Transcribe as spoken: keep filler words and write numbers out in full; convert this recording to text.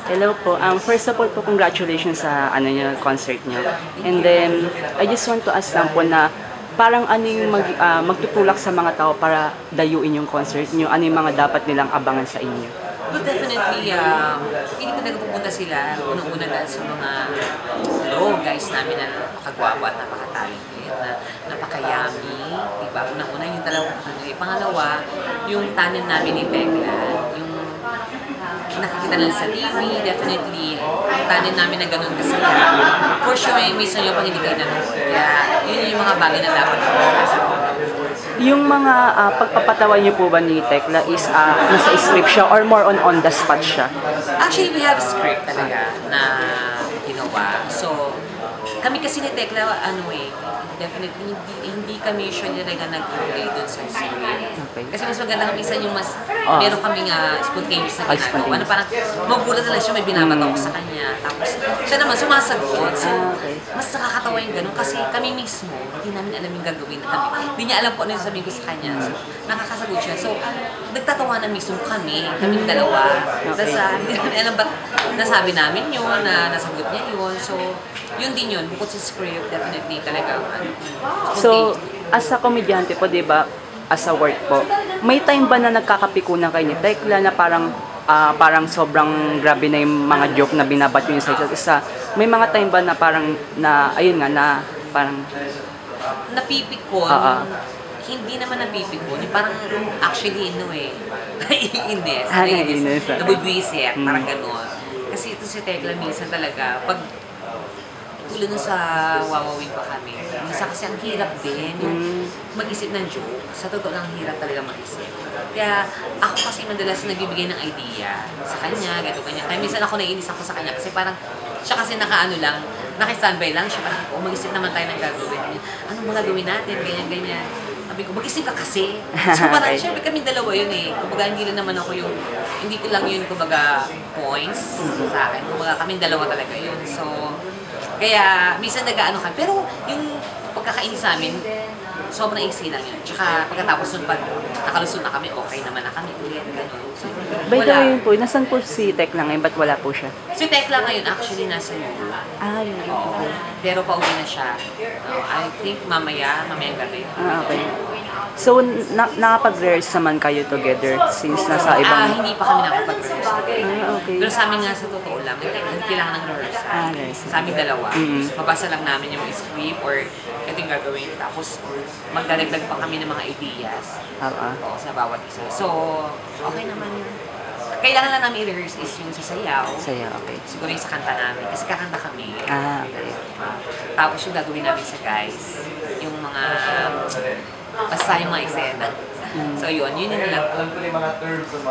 Hello po. Um, first of all po, congratulations sa ano niyo, concert niyo. And then, I just want to ask lang po na parang ano yung mag, uh, magtutulak sa mga tao para dayuin yung concert niyo? Ano yung mga dapat nilang abangan sa inyo? Well, definitely, um, hindi ko nagpupunta sila unang-una dahil sa mga hello guys namin na napakagwapo at napaka-talented, na napaka-yummy, diba? Unang-una yung dalawang ano. Pangalawa, yung tanin namin ni Tekla, yung nakikita nila sa T V, definitely, yung tanin namin na ganun kasi for sure, may minsan yung pag hindi kayo nanonood. Kaya, yun yung mga bagay na dapat yung mga uh, pagpapatawa niyo po ba ni Tekla is uh, nasa script siya or more on on the spot siya? Actually, we have a script talaga na ginawa. So, kami kasi ni Tekla, ano eh, definitely hindi, hindi kami sure talaga nag-play dun sa script. Okay. Kasi mas maganda kami isa yung mas, oh. meron kaming uh, spontaneous na ginagawa. Ano, parang magulat na lang siya, may binabato ko sa kanya. Tapos, siya naman sumasagot. So, mas nakakatawa yung ganun kasi kami mismo, hindi namin alam yung gagawin namin. Hindi niya alam kung ano yung sabihin ko sa kanya. So, nakakasagot siya. So, nagtatawa na mismo kami, kaming dalawa. Tapos, uh, hindi namin alam ba't nasabi namin yun, na nasagot niya yun. So, yun din yun. Bukod sa script, definitely talaga. Ano, so, as a komedyante po, di ba, as a work po, may time ba na nagkakapikunan kayo ni Tekla na parang uh, parang sobrang grabe na yung mga joke na binabat nyo sa isa't isa? May mga time ba na parang, na, ayun nga, na parang napipikon? Uh-uh. Hindi naman napipikon. Parang actually, ano eh, naiinis. Ah, naiinis. Nabubwisit, mm. Parang gano'n. Kasi ito si Tekla minsan talaga, pag tulo na sa wawawin pa kami. Minsan kasi ang hirap din yung mag-isip ng joke. Sa totoo lang, hirap talaga mag-isip. Kaya ako kasi madalas nagbibigay ng idea sa kanya, gano'n kanya. Kaya minsan ako naiinis ako sa kanya kasi parang siya kasi nakaano lang, naki-standby lang siya. Parang, oh, mag-isip naman tayo ng gagawin. Ano mo gagawin natin? Ganyan, ganyan. Sabi ko, mag-isip ka kasi. So parang, okay. Syempre kami dalawa yun eh. Kumbaga, hindi lang naman ako yung, hindi ko lang yun, kumbaga, points sa akin. Kumbaga, kami dalawa talaga yun. So, kaya, minsan nag-ano kami. Pero, yung pagkakainis namin, sobrang easy lang yun. Tsaka, pagkatapos nun, pag nakalusot na kami, okay naman na kami ulit. Ganun. So, by the way po, nasan po si Tekla ngayon? Ba't wala po siya? Si Tekla ngayon, actually, nasa Europe. Ah, yun. Oo. Pero pauwi na siya. Uh, I think mamaya, mamayang gabi. Ah, okay. So, na nakapag-rehearse naman kayo together since nasa ibang... Ah, hindi pa kami nakapag-rehearse together. Ah, okay. Pero sa amin nga sa totoo lang, kailangan ng rehearsal. Ah, rehearsal. Sa amin dalawa. Mm-hmm. So, mabasa lang namin yung script or ito yung gagawin. Tapos, magdadagdag pa kami ng mga ideas Ah, ah. Oo, sa bawat isa. So, okay naman yun. Kailangan lang namin i-rehearse is yung sa sayaw. Sayaw, okay. Siguro yung sa kanta namin. Kasi kakanta kami. Ah, okay. Tapos yung gagawin namin sa guys, yung mga, basta yung mga eksena. So yun, yun yun lang.